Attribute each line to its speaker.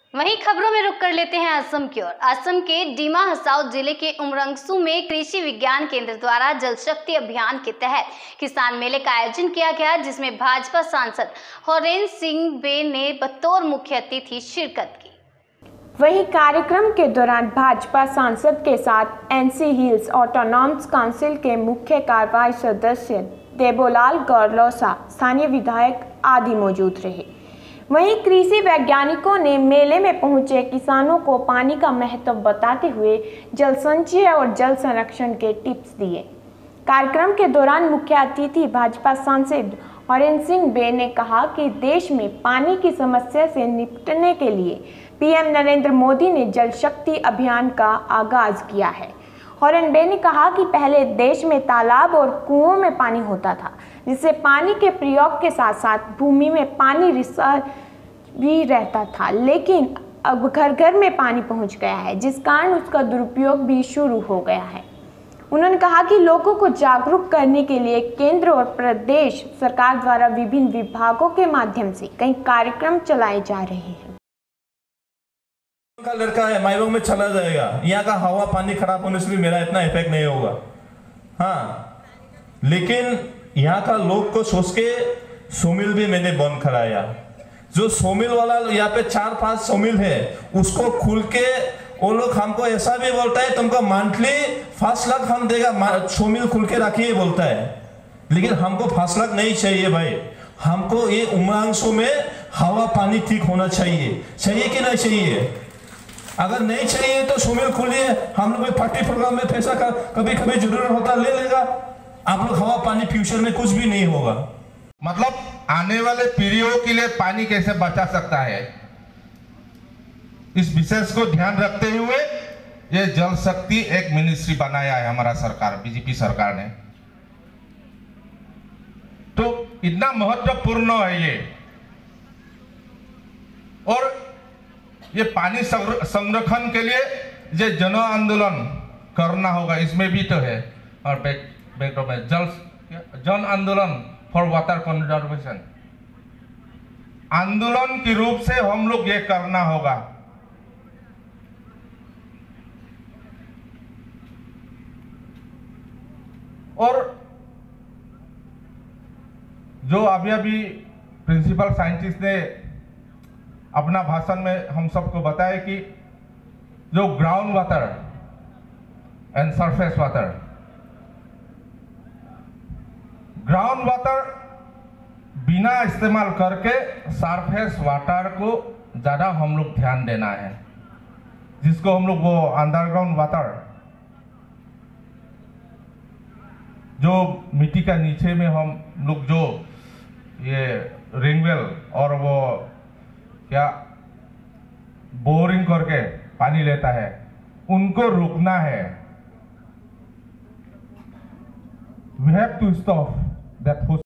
Speaker 1: वहीं खबरों में रुक कर लेते हैं असम की ओर। असम के डिमा हसाओ जिले के उमरंगसू में कृषि विज्ञान केंद्र द्वारा जल शक्ति अभियान के तहत किसान मेले का आयोजन किया गया, जिसमें भाजपा सांसद होरेन सिंह बे ने बतौर मुख्य अतिथि शिरकत की।
Speaker 2: वहीं कार्यक्रम के दौरान भाजपा सांसद के साथ एनसी हिल्स ऑटोनॉमस काउंसिल के मुख्य कार्यवाही सदस्य देबोलाल गौरलौसा, स्थानीय विधायक आदि मौजूद रहे। वहीं कृषि वैज्ञानिकों ने मेले में पहुंचे किसानों को पानी का महत्व बताते हुए जल संचय और जल संरक्षण के टिप्स दिए। कार्यक्रम के दौरान मुख्य अतिथि भाजपा सांसद होरेन सिंह बे ने कहा कि देश में पानी की समस्या से निपटने के लिए पीएम नरेंद्र मोदी ने जल शक्ति अभियान का आगाज किया है। होरेन बे ने कहा कि पहले देश में तालाब और कुओं में पानी होता था, जिससे पानी के प्रयोग के साथ साथ भूमि में पानी रिसाव भी रहता था, लेकिन अब घर घर में पानी पहुंच गया है, जिस कारण उसका दुरुपयोग भी शुरू हो गया है। उन्होंने कहा कि लोगों को जागरूक करने के लिए केंद्र और प्रदेश सरकार द्वारा विभिन्न विभागों के माध्यम से कई कार्यक्रम चलाए जा रहे हैं।
Speaker 3: का लड़का है, माइलों में चला जाएगा, यहाँ का हवा पानी खराब होने से भी मेरा इतना इफेक्ट नहीं होगा। हाँ, लेकिन यहाँ का लोग को सोच के सोमिल भी मैंने बंद कराया। जो सोमिल वाला यहाँ पे 4-5 सोमिल है, उसको खुल के वो लोग हमको ऐसा भी बोलता है तुमको मंथली 5 लाख हम देगा, सोमिल खुल के रखिए बोलता है। लेकिन हमको 5 लाख नहीं चाहिए भाई, हमको ये उमरांगसू में हवा पानी ठीक होना चाहिए कि नहीं चाहिए? अगर नहीं चाहिए तो सोमिल खोलिए, हम लोग पार्टी प्रोग्राम में पैसा का कभी कभी जरूरत होता ले लेगा। आप लोग हवा पानी फ्यूचर में कुछ भी नहीं होगा।
Speaker 4: मतलब आने वाले पीढ़ियों के लिए पानी कैसे बचा सकता है, इस विशेष को ध्यान रखते हुए ये जल शक्ति एक मिनिस्ट्री बनाया है हमारा सरकार, बीजेपी सरकार ने। तो इतना महत्वपूर्ण है ये, और ये पानी संरक्षण के लिए ये जन आंदोलन करना होगा, इसमें भी तो है। और बैकड्रॉप में जन आंदोलन फॉर वाटर कंजर्वेशन आंदोलन के रूप से हम लोग ये करना होगा। और जो अभी प्रिंसिपल साइंटिस्ट ने अपना भाषण में हम सबको बताया कि जो ground water and surface water, ground water बिना इस्तेमाल करके सरफेस वाटर को ज़्यादा हम लोग ध्यान देना है, जिसको हम लोग वो अंडरग्राउंड वाटर जो मिट्टी का नीचे में हम लोग जो ये रिंगवेल और वो क्या बोरिंग करके पानी लेता है, उनको रोकना है। We have to stop that